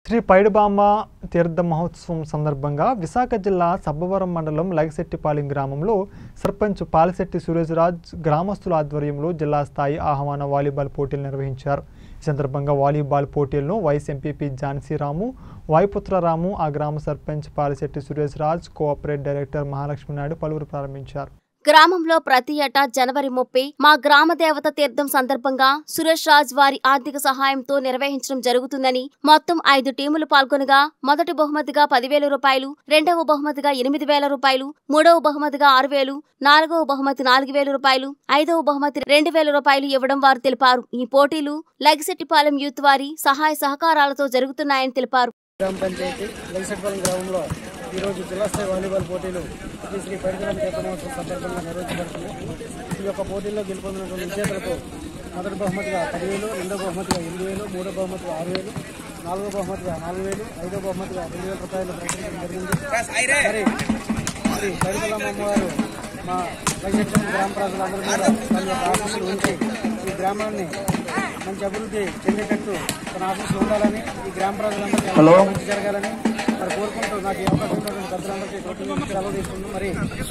శ్రీ పైడిబామ్మ తీర్థ మహోత్సవం సందర్భంగా విశాఖ జిల్లా సబ్బవరం మండలం లగశెట్టిపాలెం గ్రామంలో సర్పంచ్ పాలశెట్టి సురేజ్రాజ్ గ్రామస్తుల ఆధ్వర్యంలో జిల్లా స్థాయి ఆహ్వాన వాలీబాల్ పోటీలు నిర్వహించారు। ఈ సందర్భంగా వాలీబాల్ పోటీలను వైస్ ఎంపీపీ ఝాన్సీరాము, వాయుపుత్రరాము, ఆ గ్రామ సర్పంచ్ పాలశెట్టి సురేజ్రాజ్, కోఆపరేట్ డైరెక్టర్ మహాలక్ష్మి నాయుడు పలువురు ప్రారంభించారు। గ్రామంలో ప్రతి ఏటా జనవరి 30 మా గ్రామ దేవత తీర్థం సందర్భంగా సురేష్ రాజ్ వారి ఆర్థిక సహాయంతో నిర్వహించడం జరుగుతుందని మొత్తం 5 టీములు పాల్గొనగా మొదటి బహుమతిగా 10,000 రూపాయలు, రెండవ బహుమతిగా 8,000 రూపాయలు, మూడవ బహుమతిగా 6,000, నాలుగవ బహుమతి 4,000 రూపాయలు, ఐదవ బహుమతి 2,000 రూపాయలు ఇవ్వడం వారు తెలిపారు। ఈ పోటీలు లగశెట్టిపాలెం యూత్ వారి సహాయ సహకారాలతో జరుగుతున్నాయని తెలిపారు। గ్రామ పంచాయతీ లగశెట్టిపాలెం గ్రామంలో ఈరోజు జిల్లా స్థాయి వాలీబాల్ పోటీలు శ్రీ పైడిబామ్మ తీర్థ మహోత్సవం సందర్భంగా నిర్వహించబడుతుంది। ఈ యొక్క పోటీల్లో గెలుపొందినటువంటి విజేతలకు మొదటి బహుమతిగా 10,000, రెండవ బహుమతిగా 8,000, మూడవ బహుమతిగా 6,000, నాలుగవ బహుమతిగా 4,000, ఐదవ బహుమతిగా 2,000 రూపాయలు ప్రకటించడం జరిగింది। మరి శ్రీ పైడిబామ్మ అమ్మవారు మా లగశెట్టిపాలెం గ్రామ ప్రజలందరూ కూడా తన యొక్క ఆశీస్సులు ఉంచి ఈ గ్రామాన్ని మంచి అభివృద్ధి చెందేటట్టు తన ఆశీస్సులు ఉండాలని, ఈ గ్రామ ప్రజలందరికీ మంచి జరగాలని మరి కోరుకుంటూ నాకు ఈ అవకాశం ఉన్నటువంటి పెద్దలందరికీ సెలవు తీసుకుంటూ మరి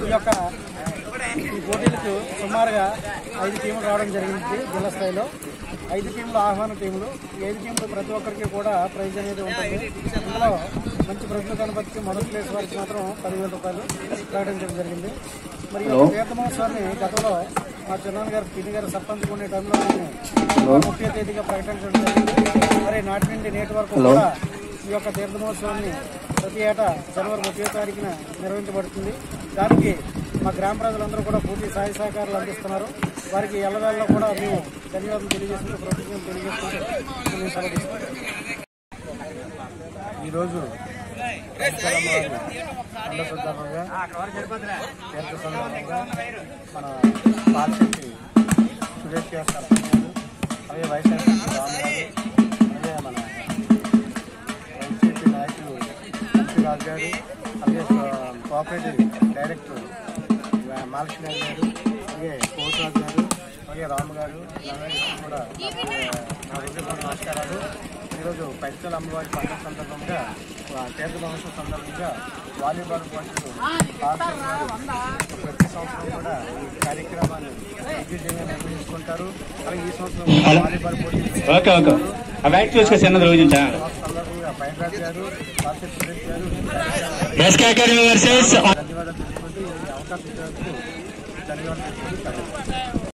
ఈ పోటీలకు సుమారుగా 5 టీములు రావడం జరిగింది। జిల్లా స్థాయిలో 5 టీములు ఆహ్వాన టీములు, ఈ 5 టీములు ప్రతి ఒక్కరికి కూడా ప్రైజ్ అనేది ఉంటుంది। ఇందులో మంచి ప్రజలు కనపరిచి మొదటి ప్లేస్ వారికి మాత్రం 10,000 రూపాయలు ప్రకటించడం జరిగింది। మరి ఈ తీర్థ మహోత్సవాన్ని గతంలో మా చిన్నాన్న గారు పిన్ని గారు సర్పంచ్ ఉండే టైంలో ముఖ్య తేదీగా ప్రకటించడం జరిగింది। మరి నాటి నుండి నేటి వరకు కూడా ఈ యొక్క తీర్థ మహోత్సవాన్ని ప్రతి ఏటా జనవరి 30వ తారీఖున నిర్వహించబడుతుంది। దానికి మా గ్రామ ప్రజలందరూ కూడా పూర్తి సహాయ సహకారాలు అందిస్తున్నారు। వారికి ఎల్లవేళలో కూడా మేము ధన్యవాదాలు తెలియజేసుకుంటూ ప్రభుత్వం తెలియజేసుకుంటూ మేము సెలవు ఈరోజు సందర్భంగా తీర్థ సందర్భంగా మన పాలశెట్టి సురేష్ గారు సర్పంచ్, అలాగే వైస్ ఎంపీ రాము గారు, అలాగే మన వైసీపీ నాయకులు రాజు గారు, అలాగే కోఆపరేటివ్ డైరెక్టర్ మహాలక్ష్మి గారు, అలాగే కోటరాజు గారు, అలాగే రాము గారు, కూడా నా హృదయపూర్వక నమస్కారాలు। ఈరోజు పైడితల అమ్మవారి పండుగ సందర్భంగా తీర్థ మహోత్సవం సందర్భంగా వాలీబాల్ పోటీలు ప్రతి సంవత్సరం కూడా ఈ కార్యక్రమాన్ని దిగ్విజయంగా నిర్వహించుకుంటారు। అలాగే ఈ సంవత్సరం వాలీబాల్ పోటీలు సందర్భంగా పైడిరాజు గారు, పాలశెట్టి సురేష్ గారు ధన్యవాదాలు తెలుసుకుంటూ ఈ అవకాశం ఇచ్చినందుకు ధన్యవాదాలు తెలుసుకుంటూ